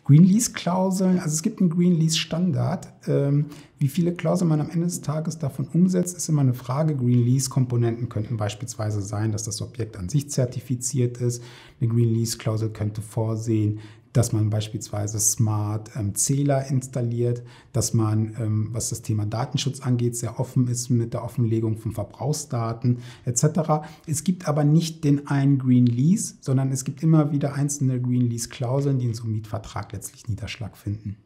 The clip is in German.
Green Lease-Klauseln, also es gibt einen Green Lease-Standard. Wie viele Klauseln man am Ende des Tages davon umsetzt, ist immer eine Frage. Green Lease-Komponenten könnten beispielsweise sein, dass das Objekt an sich zertifiziert ist. Eine Green Lease-Klausel könnte vorsehen, dass man beispielsweise Smart Zähler installiert, dass man, was das Thema Datenschutz angeht, sehr offen ist mit der Offenlegung von Verbrauchsdaten etc. Es gibt aber nicht den einen Green Lease, sondern es gibt immer wieder einzelne Green Lease-Klauseln, die in so einem Mietvertrag letztlich Niederschlag finden.